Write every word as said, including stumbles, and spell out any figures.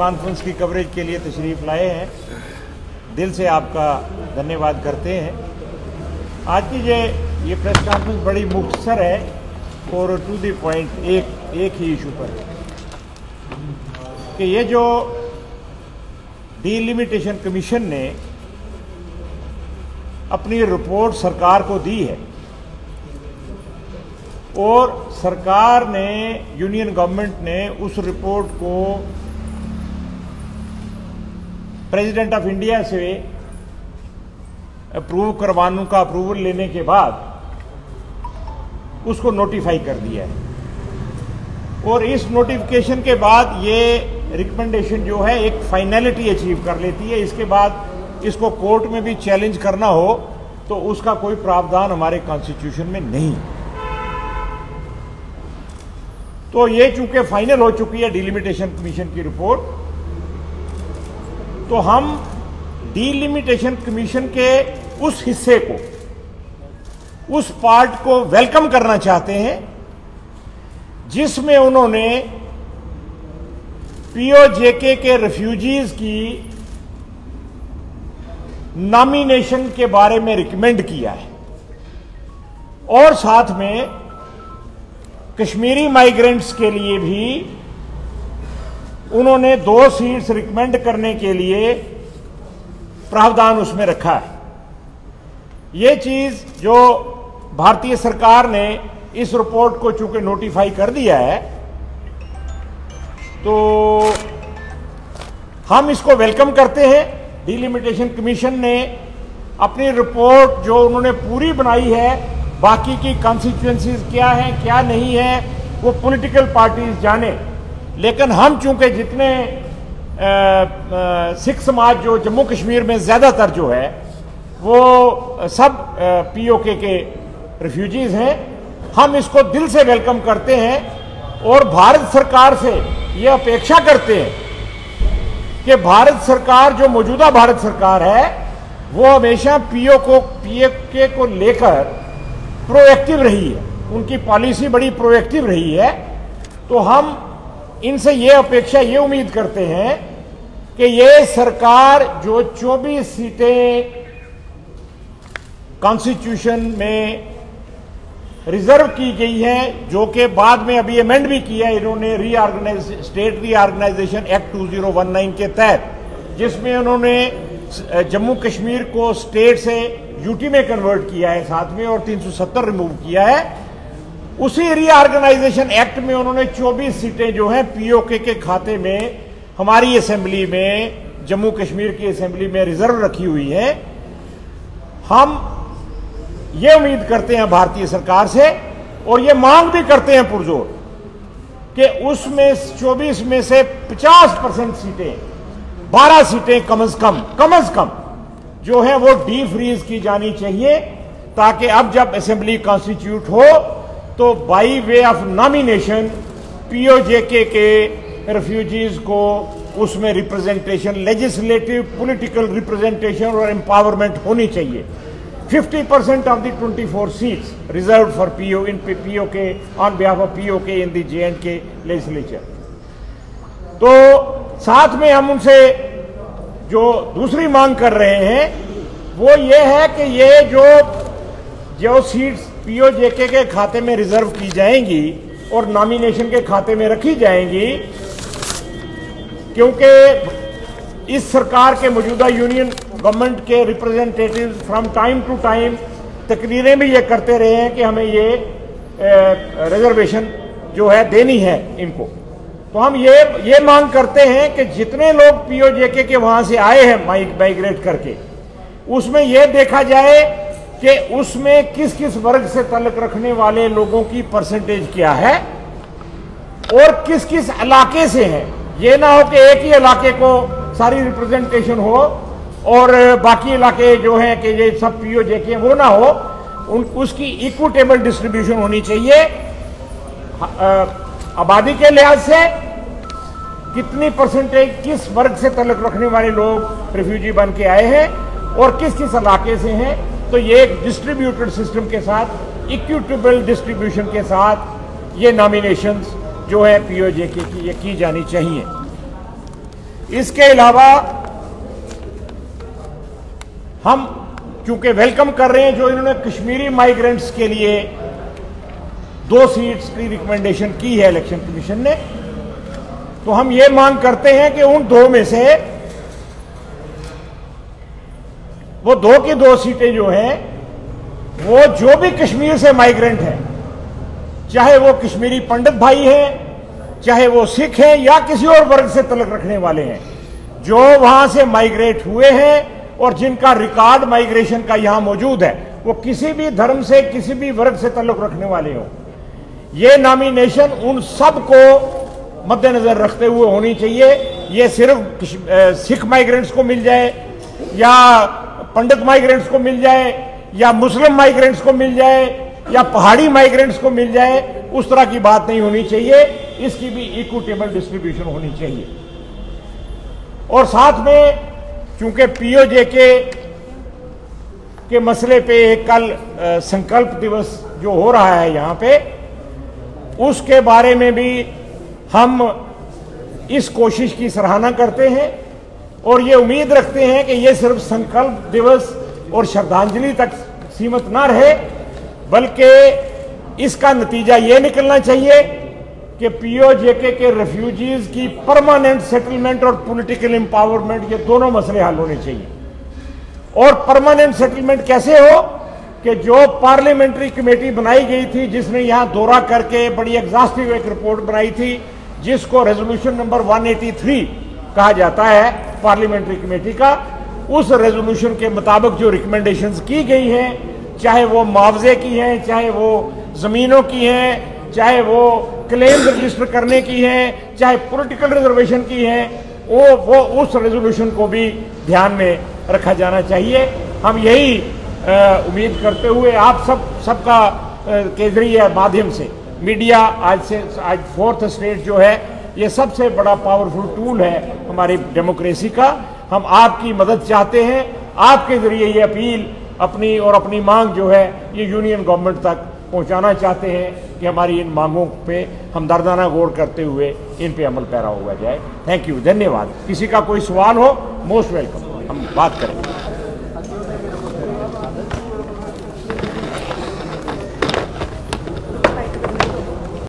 Conference की coverage के लिए तशरीफ़ लाए हैं। दिल से आपका धन्यवाद करते हैं। आज की ये ये प्रेस कॉन्फ्रेंस बड़ी मुख्तसर है और टू द पॉइंट, एक एक ही इशू पर कि ये जो डिलिमिटेशन कमीशन ने अपनी रिपोर्ट सरकार को दी है और सरकार ने, यूनियन गवर्नमेंट ने उस रिपोर्ट को प्रेसिडेंट ऑफ इंडिया से अप्रूव करवाने का अप्रूवल लेने के बाद उसको नोटिफाई कर दिया है और इस नोटिफिकेशन के बाद ये रिकमेंडेशन जो है एक फाइनलिटी अचीव कर लेती है। इसके बाद इसको कोर्ट में भी चैलेंज करना हो तो उसका कोई प्रावधान हमारे कॉन्स्टिट्यूशन में नहीं। तो ये चूंकि फाइनल हो चुकी है डिलिमिटेशन कमीशन की रिपोर्ट, तो हम डिलिमिटेशन कमीशन के उस हिस्से को, उस पार्ट को वेलकम करना चाहते हैं जिसमें उन्होंने पीओजेके के रेफ्यूजीज की नॉमिनेशन के बारे में रिकमेंड किया है और साथ में कश्मीरी माइग्रेंट्स के लिए भी उन्होंने दो सीट्स रिकमेंड करने के लिए प्रावधान उसमें रखा है। ये चीज जो भारतीय सरकार ने इस रिपोर्ट को चूंकि नोटिफाई कर दिया है तो हम इसको वेलकम करते हैं। डिलिमिटेशन कमीशन ने अपनी रिपोर्ट जो उन्होंने पूरी बनाई है, बाकी की कॉन्स्टिट्यूएंसीज क्या है क्या नहीं है वो पॉलिटिकल पार्टीज जाने, लेकिन हम चूंकि जितने सिख समाज जो जम्मू कश्मीर में ज्यादातर जो है वो सब पीओके के रिफ्यूजीज हैं, हम इसको दिल से वेलकम करते हैं और भारत सरकार से ये अपेक्षा करते हैं कि भारत सरकार जो मौजूदा भारत सरकार है वो हमेशा पीओ को पीओके को लेकर प्रोएक्टिव रही है, उनकी पॉलिसी बड़ी प्रोएक्टिव रही है। तो हम इनसे ये अपेक्षा, ये उम्मीद करते हैं कि ये सरकार जो चौबीस सीटें कॉन्स्टिट्यूशन में रिजर्व की गई हैं, जो कि बाद में अभी अमेंड भी किया है इन्होंने reorganise state reorganisation act two thousand nineteen के तहत, जिसमें उन्होंने जम्मू कश्मीर को स्टेट से यूटी में कन्वर्ट किया है साथ में और तीन सौ सत्तर रिमूव किया है। उसी रीऑर्गेनाइजेशन एक्ट में उन्होंने चौबीस सीटें जो हैं पीओके के खाते में हमारी असेंबली में, जम्मू कश्मीर की असेंबली में रिजर्व रखी हुई है। हम ये उम्मीद करते हैं भारतीय सरकार से और ये मांग भी करते हैं पुरजोर कि उसमें चौबीस में से पचास परसेंट सीटें, बारह सीटें कम अज कम कम अज कम जो है वो डी फ्रीज की जानी चाहिए, ताकि अब जब असेंबली कॉन्स्टिट्यूट हो तो by way of nomination PoJK के रेफ्यूजीज को उसमें रिप्रेजेंटेशन, लेजिस्लेटिव पॉलिटिकल रिप्रेजेंटेशन और एम्पावरमेंट होनी चाहिए। Fifty percent of the twenty four seats reserve for PO in PoK on behalf of PoK in the J and K legislature. तो साथ में हम उनसे जो दूसरी मांग कर रहे हैं वो ये है कि ये जो जो सीट्स पीओजेके के खाते में रिजर्व की जाएंगी और नॉमिनेशन के खाते में रखी जाएंगी, क्योंकि इस सरकार के मौजूदा यूनियन गवर्नमेंट के representative from time to time तकरीरें भी ये करते रहे हैं कि हमें ये रिजर्वेशन जो है देनी है इनको। तो हम ये ये मांग करते हैं कि जितने लोग पीओजेके के वहां से आए हैं माइग्रेट करके, उसमें यह देखा जाए कि उसमें किस किस वर्ग से ताल्लुक रखने वाले लोगों की परसेंटेज क्या है और किस किस इलाके से है। ये ना हो कि एक ही इलाके को सारी रिप्रेजेंटेशन हो और बाकी इलाके जो हैं कि ये सब पीओजेके, वो ना हो, उन उसकी इक्विटेबल डिस्ट्रीब्यूशन होनी चाहिए। आबादी के लिहाज से कितनी परसेंटेज किस वर्ग से ताल्लुक रखने वाले लोग रिफ्यूजी बन के आए हैं और किस किस इलाके से हैं, तो ये एक डिस्ट्रीब्यूटेड सिस्टम के साथ, इक्विटेबल डिस्ट्रीब्यूशन के साथ ये नॉमिनेशंस जो है पीओजेके की ये की जानी चाहिए। इसके अलावा हम चूंकि वेलकम कर रहे हैं जो इन्होंने कश्मीरी माइग्रेंट्स के लिए दो सीट्स की रिकमेंडेशन की है इलेक्शन कमीशन ने, तो हम ये मांग करते हैं कि उन दो में से वो दो की दो सीटें जो हैं वो जो भी कश्मीर से माइग्रेंट हैं, चाहे वो कश्मीरी पंडित भाई हैं, चाहे वो सिख हैं या किसी और वर्ग से तल्लुक रखने वाले हैं, जो वहां से माइग्रेट हुए हैं और जिनका रिकॉर्ड माइग्रेशन का यहां मौजूद है, वो किसी भी धर्म से किसी भी वर्ग से तल्लुक रखने वाले हों, ये नॉमिनेशन उन सब को मद्देनजर रखते हुए होनी चाहिए। ये सिर्फ सिख माइग्रेंट्स को मिल जाए या पंडित माइग्रेंट्स को मिल जाए या मुस्लिम माइग्रेंट्स को मिल जाए या पहाड़ी माइग्रेंट्स को मिल जाए, उस तरह की बात नहीं होनी चाहिए। इसकी भी इक्विटेबल डिस्ट्रीब्यूशन होनी चाहिए। और साथ में चूंकि पीओजे के के मसले पे एक कल संकल्प दिवस जो हो रहा है यहां पे, उसके बारे में भी हम इस कोशिश की सराहना करते हैं और ये उम्मीद रखते हैं कि ये सिर्फ संकल्प दिवस और श्रद्धांजलि तक सीमित ना रहे, बल्कि इसका नतीजा ये निकलना चाहिए कि पीओजेके के रेफ्यूजीज की परमानेंट सेटलमेंट और पॉलिटिकल एम्पावरमेंट, ये दोनों मसले हल होने चाहिए। और परमानेंट सेटलमेंट कैसे हो कि जो पार्लियामेंट्री कमेटी बनाई गई थी, जिसने यहां दौरा करके बड़ी एग्जॉस्टिव एक रिपोर्ट बनाई थी, जिसको रेजोल्यूशन नंबर एक सौ तिरासी कहा जाता है पार्लियामेंट्री कमेटी का, उस रेजोल्यूशन के मुताबिक जो रिकमेंडेशंस की गई हैं, चाहे वो मुआवजे की हैं, चाहे वो जमीनों की हैं, चाहे वो क्लेम रजिस्टर करने की हैं, चाहे पॉलिटिकल रिजर्वेशन की हैं, वो वो उस रेजोल्यूशन को भी ध्यान में रखा जाना चाहिए। हम यही उम्मीद करते हुए आप सब सबका के जरिए माध्यम से मीडिया, आज से आज फोर्थ स्टेट जो है, ये सबसे बड़ा पावरफुल टूल है हमारी डेमोक्रेसी का। हम आपकी मदद चाहते हैं, आपके जरिए ये अपील अपनी और अपनी मांग जो है ये यूनियन गवर्नमेंट तक पहुंचाना चाहते हैं कि हमारी इन मांगों पे हमदर्दाना गौर करते हुए इन पे अमल पैरा हुआ जाए। थैंक यू, धन्यवाद। किसी का कोई सवाल हो, मोस्ट वेलकम, हम बात करेंगे।